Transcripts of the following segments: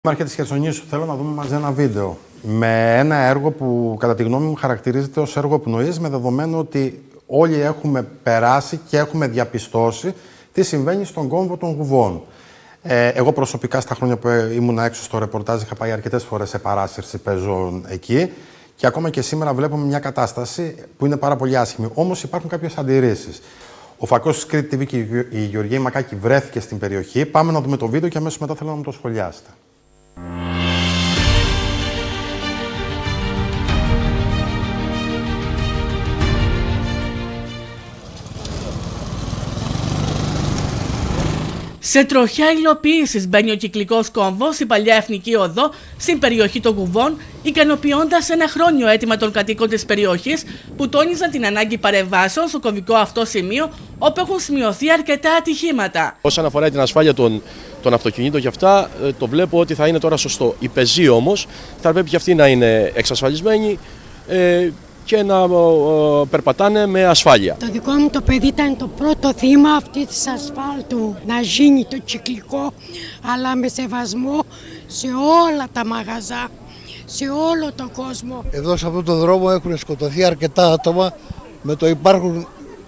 Αρχή της Χερσονήσου, θέλω να δούμε μαζί ένα βίντεο με ένα έργο που κατά τη γνώμη μου χαρακτηρίζεται ως έργο πνοής, με δεδομένο ότι όλοι έχουμε περάσει και έχουμε διαπιστώσει τι συμβαίνει στον κόμβο των Γουβών. Εγώ προσωπικά στα χρόνια που ήμουν έξω στο ρεπορτάζ είχα πάει αρκετές φορές σε παράσυρση πεζών εκεί και ακόμα και σήμερα βλέπουμε μια κατάσταση που είναι πάρα πολύ άσχημη. Όμως υπάρχουν κάποιες αντιρρήσεις. Ο φακός της Κρήτη TV και η Γεωργία Μακάκη βρέθηκε στην περιοχή. Πάμε να δούμε το βίντεο και αμέσως μετά θέλω να μου το σχολιάσετε. Σε τροχιά υλοποίησης μπαίνει ο κυκλικός κόμβος, η παλιά εθνική οδό, στην περιοχή των Γουβών, ικανοποιώντας ένα χρόνιο αίτημα των κατοίκων της περιοχής που τόνιζαν την ανάγκη παρεμβάσεων στο κομβικό αυτό σημείο, όπου έχουν σημειωθεί αρκετά ατυχήματα. Όσον αφορά την ασφάλεια των αυτοκινήτων και αυτά, το βλέπω ότι θα είναι τώρα σωστό. Οι πεζοί όμως θα πρέπει και αυτοί να είναι εξασφαλισμένοι και να περπατάνε με ασφάλεια. Το δικό μου το παιδί ήταν το πρώτο θύμα αυτή της ασφάλτου, να γίνει το κυκλικό, αλλά με σεβασμό σε όλα τα μαγαζά, σε όλο τον κόσμο. Εδώ σε αυτόν τον δρόμο έχουν σκοτωθεί αρκετά άτομα με το υπάρχον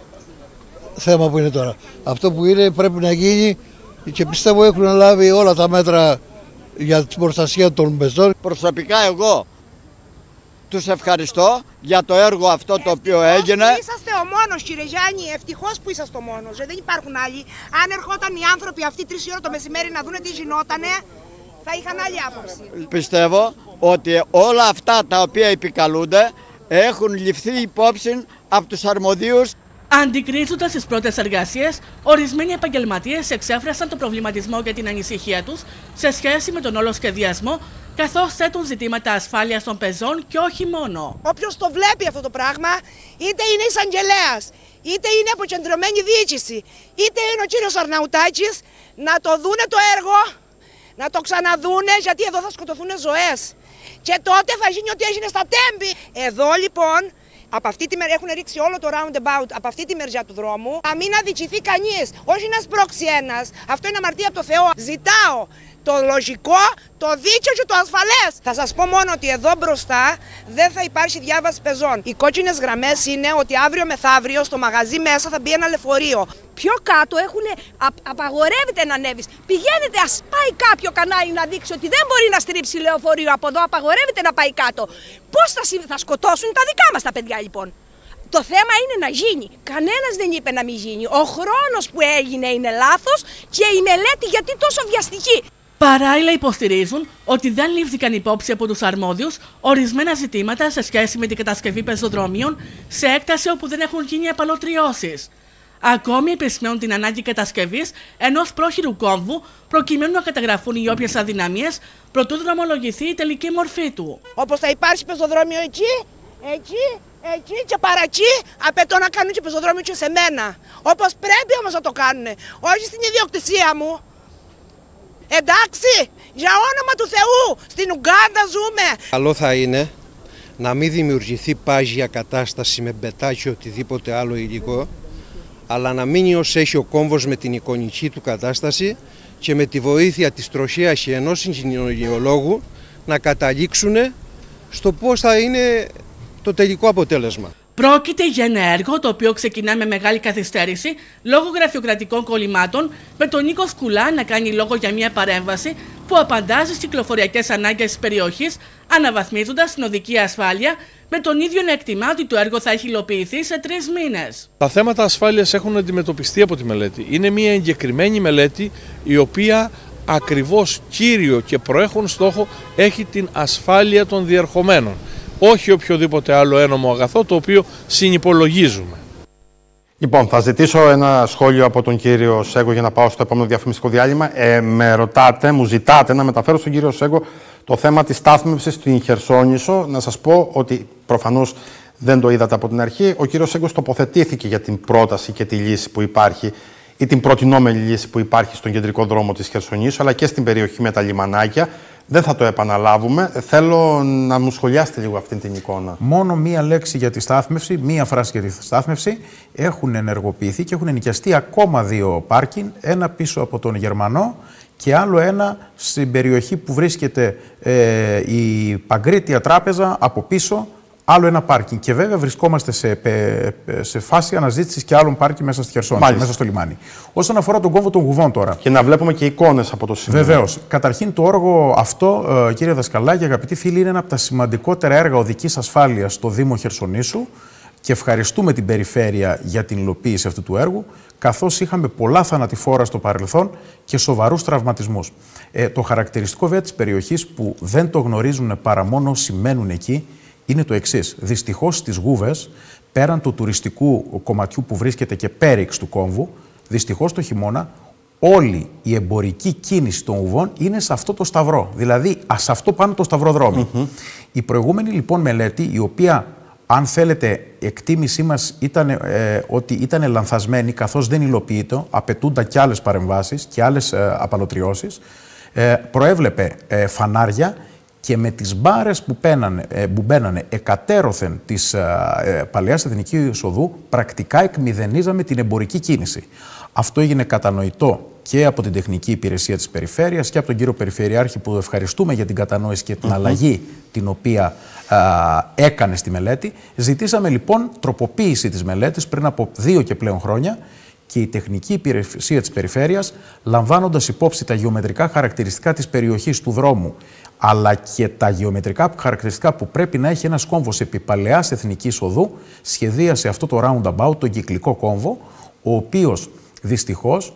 θέμα που είναι τώρα. Αυτό που είναι πρέπει να γίνει και πιστεύω έχουν λάβει όλα τα μέτρα για την προστασία των πεζών. Προσωπικά εγώ τους ευχαριστώ για το έργο αυτό το οποίο έγινε. Είσαστε ο μόνος, κύριε Γιάννη, ευτυχώς που είσαστε ο μόνος. Δεν υπάρχουν άλλοι. Αν ερχόταν οι άνθρωποι αυτοί 3 ώρα το μεσημέρι να δουν τι γινότανε, θα είχαν άλλη άποψη. Πιστεύω ότι όλα αυτά τα οποία επικαλούνται έχουν ληφθεί υπόψη από τους αρμοδίους. Αντικρίζοντας τις πρώτες εργασίες, ορισμένοι επαγγελματίες εξέφρασαν τον προβληματισμό και την ανησυχία τους σε σχέση με τον όλο σχεδιασμό, καθώς θέτουν ζητήματα ασφάλειας των πεζών και όχι μόνο. Όποιος το βλέπει αυτό το πράγμα, είτε είναι εισαγγελέας, είτε είναι αποκεντρωμένη διοίκηση, είτε είναι ο κύριος Αρναουτάκης, να το δούνε το έργο, να το ξαναδούνε, γιατί εδώ θα σκοτωθούν ζωές. Και τότε θα γίνει ό,τι έγινε στα Τέμπη. Εδώ λοιπόν, από αυτή τη μεριά έχουν ρίξει όλο το roundabout από αυτή τη μεριά του δρόμου. Να μην αδικηθεί κανείς, όχι να σπρώξει ένας. Αυτό είναι αμαρτία από το Θεό. Ζητάω το λογικό, το δίκαιο και το ασφαλές. Θα σας πω μόνο ότι εδώ μπροστά δεν θα υπάρχει διάβαση πεζών. Οι κόκκινες γραμμές είναι ότι αύριο μεθαύριο στο μαγαζί μέσα θα μπει ένα λεωφορείο. Πιο κάτω απαγορεύεται να ανέβεις. Πηγαίνετε, ας πάει κάποιο κανάλι να δείξει ότι δεν μπορεί να στρίψει λεωφορείο από εδώ, απαγορεύεται να πάει κάτω. Πώς θα σκοτώσουν τα δικά μας τα παιδιά λοιπόν. Το θέμα είναι να γίνει. Κανένας δεν είπε να μην γίνει. Ο χρόνος που έγινε είναι λάθος και η μελέτη γιατί τόσο βιαστική. Παράλληλα υποστηρίζουν ότι δεν λήφθηκαν υπόψη από τους αρμόδιους ορισμένα ζητήματα σε σχέση με την κατασκευή πεζοδρομίων σε έκταση όπου δεν έχουν γίνει απαλωτριώσεις. Ακόμη επισημαίνουν την ανάγκη κατασκευής ενός πρόχειρου κόμβου προκειμένου να καταγραφούν οι όποιες αδυναμίες προτού δρομολογηθεί η τελική μορφή του. Όπως θα υπάρχει πεζοδρόμιο εκεί και παρακεί, απαιτώ να κάνουν και πεζοδρόμιο και σε μένα. Όπως πρέπει όμως να το κάνουν, όχι στην ιδιοκτησία μου. Εντάξει, για όνομα του Θεού, στην Ουγκάντα ζούμε. Καλό θα είναι να μην δημιουργηθεί πάγια κατάσταση με μπετάκι οτιδήποτε άλλο υλικό, αλλά να μείνει ως έχει ο κόμβος με την εικονική του κατάσταση και με τη βοήθεια της τροχέας και ενός ingeniolόγου να καταλήξουν στο πώς θα είναι το τελικό αποτέλεσμα. Πρόκειται για ένα έργο το οποίο ξεκινά με μεγάλη καθυστέρηση λόγω γραφειοκρατικών κολλημάτων, με τον Νίκο Σκουλά να κάνει λόγο για μια παρέμβαση που απαντά στις κυκλοφοριακές ανάγκες της περιοχής, αναβαθμίζοντας την οδική ασφάλεια, με τον ίδιο να εκτιμά ότι το έργο θα έχει υλοποιηθεί σε 3 μήνες. Τα θέματα ασφάλειας έχουν αντιμετωπιστεί από τη μελέτη. Είναι μια εγκεκριμένη μελέτη η οποία ακριβώς κύριο και προέχον στόχο έχει την ασφάλεια των διερχομένων. Όχι οποιοδήποτε άλλο ένομο αγαθό το οποίο συνυπολογίζουμε. Λοιπόν, θα ζητήσω ένα σχόλιο από τον κύριο Σέγκο για να πάω στο επόμενο διαφημιστικό διάλειμμα. Μου ζητάτε να μεταφέρω στον κύριο Σέγκο το θέμα της στάθμευσης στην Χερσόνησο. Να σας πω ότι προφανώς δεν το είδατε από την αρχή. Ο κύριος Σέγκος τοποθετήθηκε για την πρόταση και τη λύση που υπάρχει ή την προτινόμενη λύση που υπάρχει στον κεντρικό δρόμο της Χερσονήσου, αλλά και στην περιοχή με τα λιμανάκια, Δεν θα το επαναλάβουμε. Θέλω να μου σχολιάσετε λίγο αυτή την εικόνα. Μόνο μία λέξη για τη στάθμευση, μία φράση για τη στάθμευση. Έχουν ενεργοποιηθεί και έχουν νοικιαστεί ακόμα 2 πάρκινγκ. Ένα πίσω από τον Γερμανό και άλλο ένα στην περιοχή που βρίσκεται η Παγκρίτια Τράπεζα από πίσω. Άλλο ένα πάρκινγκ. Και βέβαια βρισκόμαστε σε φάση αναζήτησης και άλλων πάρκινγκ μέσα στη Χερσόνησο, μέσα στο λιμάνι. Όσον αφορά τον κόμβο των Γουβών τώρα. Και να βλέπουμε και εικόνες από το σημείο. Βεβαίως. Καταρχήν, το έργο αυτό, κύριε Δασκαλάκη, αγαπητοί φίλοι, είναι ένα από τα σημαντικότερα έργα οδικής ασφάλειας στο Δήμο Χερσονήσου. Και ευχαριστούμε την Περιφέρεια για την υλοποίηση αυτού του έργου, καθώς είχαμε πολλά θανατηφόρα στο παρελθόν και σοβαρούς τραυματισμούς. Το χαρακτηριστικό βέβαια της περιοχής που δεν το γνωρίζουν παρά μόνο όσοι μένουν εκεί είναι το εξής. Δυστυχώς στις Γούβες, πέραν του τουριστικού κομματιού που βρίσκεται και πέριξ του κόμβου, δυστυχώς το χειμώνα όλη η εμπορική κίνηση των Γουβών είναι σε αυτό το σταυρό. Δηλαδή, σε αυτό πάνω το σταυροδρόμι. Η προηγούμενη λοιπόν μελέτη, η οποία, αν θέλετε, εκτίμησή μας ήταν ότι ήταν λανθασμένη, καθώς δεν υλοποιείται, απαιτούνταν και άλλες παρεμβάσεις και άλλες απαλωτριώσεις, προέβλεπε φανάρια και με τις μπάρες που μπαίνανε εκατέρωθεν της παλαιάς Εθνικής Οδού, πρακτικά εκμηδενίζαμε την εμπορική κίνηση. Αυτό έγινε κατανοητό και από την Τεχνική Υπηρεσία της Περιφέρειας και από τον κύριο Περιφερειάρχη, που ευχαριστούμε για την κατανόηση και την αλλαγή την οποία έκανε στη μελέτη. Ζητήσαμε λοιπόν τροποποίηση της μελέτης πριν από 2 και πλέον χρόνια, και η Τεχνική Υπηρεσία της Περιφέρειας, λαμβάνοντας υπόψη τα γεωμετρικά χαρακτηριστικά της περιοχής του δρόμου, αλλά και τα γεωμετρικά χαρακτηριστικά που πρέπει να έχει ένας κόμβος επί παλαιάς Εθνικής Οδού, σχεδίασε αυτό το roundabout, τον κυκλικό κόμβο, ο οποίος δυστυχώς,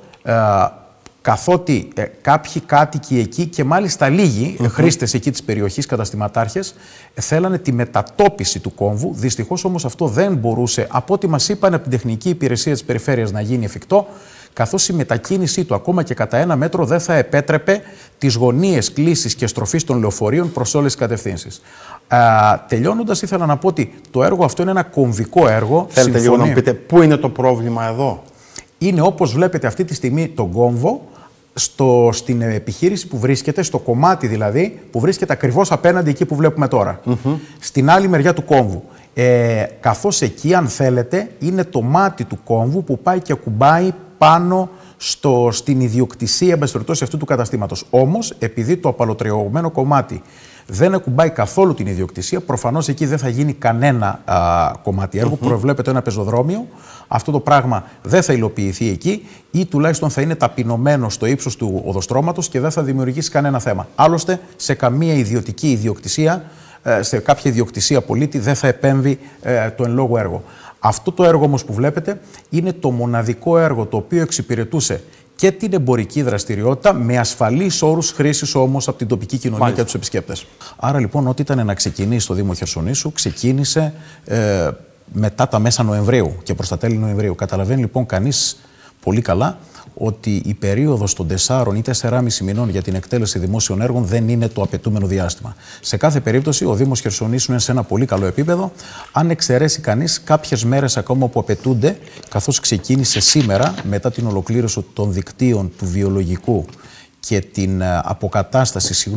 καθότι κάποιοι κάτοικοι εκεί και μάλιστα λίγοι χρήστες εκεί της περιοχής, καταστηματάρχες, θέλανε τη μετατόπιση του κόμβου. Δυστυχώς όμως αυτό δεν μπορούσε, από ό,τι μας είπαν από την Τεχνική Υπηρεσία της Περιφέρειας, να γίνει εφικτό, καθώς η μετακίνησή του ακόμα και κατά 1 μέτρο δεν θα επέτρεπε τις γωνίες κλήσης και στροφής των λεωφορείων προς όλες τις κατευθύνσεις. Τελειώνοντας, ήθελα να πω ότι το έργο αυτό είναι ένα κομβικό έργο. Θέλετε λίγο να μου πείτε πού είναι το πρόβλημα εδώ? Είναι, όπως βλέπετε αυτή τη στιγμή, τον κόμβο στην επιχείρηση που βρίσκεται, στο κομμάτι δηλαδή, που βρίσκεται ακριβώς απέναντι εκεί που βλέπουμε τώρα. Στην άλλη μεριά του κόμβου. Καθώς εκεί, αν θέλετε, είναι το μάτι του κόμβου που πάει και ακουμπάει πάνω στην ιδιοκτησία, εν πάση περιπτώσει, αυτού του καταστήματος. Όμως, επειδή το απαλωτριωμένο κομμάτι δεν ακουμπάει καθόλου την ιδιοκτησία, προφανώς εκεί δεν θα γίνει κανένα κομμάτι έργου. Προβλέπεται ένα πεζοδρόμιο. Αυτό το πράγμα δεν θα υλοποιηθεί εκεί, ή τουλάχιστον θα είναι ταπεινωμένο στο ύψος του οδοστρώματος και δεν θα δημιουργήσει κανένα θέμα. Άλλωστε, σε καμία ιδιωτική ιδιοκτησία, σε κάποια ιδιοκτησία πολίτη, δεν θα επέμβει το εν λόγω έργο. Αυτό το έργο όμως που βλέπετε είναι το μοναδικό έργο το οποίο εξυπηρετούσε και την εμπορική δραστηριότητα με ασφαλείς όρους χρήσης όμως από την τοπική κοινωνία και τους επισκέπτες. Άρα λοιπόν, ό,τι ήταν να ξεκινήσει στο Δήμο Χερσονήσου, ξεκίνησε μετά τα μέσα Νοεμβρίου και προς τα τέλη Νοεμβρίου. Καταλαβαίνει λοιπόν κανείς πολύ καλά ότι η περίοδος των 4 ή 4,5 μηνών για την εκτέλεση δημόσιων έργων δεν είναι το απαιτούμενο διάστημα. Σε κάθε περίπτωση, ο Δήμος Χερσονήσου είναι σε ένα πολύ καλό επίπεδο, αν εξαιρέσει κανείς κάποιες μέρες ακόμα που απαιτούνται, καθώς ξεκίνησε σήμερα, μετά την ολοκλήρωση των δικτύων του βιολογικού και την αποκατάσταση,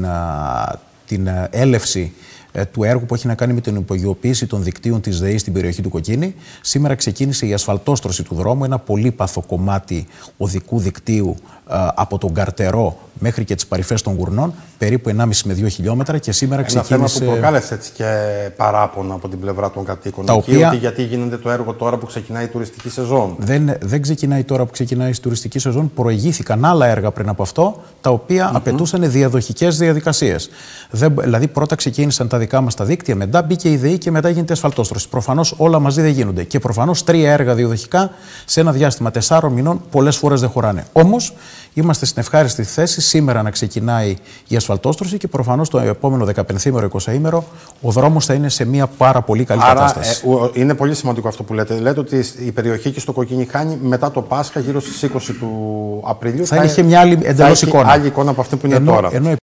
την έλευση του έργου που έχει να κάνει με την υπογειοποίηση των δικτύων της ΔΕΗ στην περιοχή του Κοκκίνη. Σήμερα ξεκίνησε η ασφαλτόστρωση του δρόμου, ένα πολύπαθο κομμάτι οδικού δικτύου από τον Καρτερό μέχρι και τις παρυφές των Γουρνών, περίπου 1,5 με 2 χιλιόμετρα, και σήμερα ξεκίνησε. Ένα θέμα που προκάλεσε έτσι και παράπονα από την πλευρά των κατοίκων. Ότι γιατί γίνεται το έργο τώρα που ξεκινάει η τουριστική σεζόν. Δεν ξεκινάει τώρα που ξεκινάει η τουριστική σεζόν. Προηγήθηκαν άλλα έργα πριν από αυτό, τα οποία απαιτούσαν διαδοχικές διαδικασίες. Δηλαδή, πρώτα ξεκίνησαν τα δικά μας τα δίκτυα, μετά μπήκε η ΔΕΗ και μετά γίνεται ασφαλτόστρωση. Προφανώς όλα μαζί δεν γίνονται. Και προφανώς 3 έργα διαδοχικά σε ένα διάστημα 4 μηνών πολλές φορές δεν χωράνε. Όμως, είμαστε στην ευχάριστη θέση σήμερα να ξεκινάει η ασφαλτόστρωση και προφανώς το επόμενο 15ήμερο, 20ήμερο ο δρόμος θα είναι σε μια πάρα πολύ καλή κατάσταση. Είναι πολύ σημαντικό αυτό που λέτε. Λέτε ότι η περιοχή και στο Κοκκίνη Χάνη μετά το Πάσχα, γύρω στις 20 του Απριλίου, θα είχε μια άλλη εντελώς εικόνα. Άλλη εικόνα από αυτή που είναι τώρα. Ενώ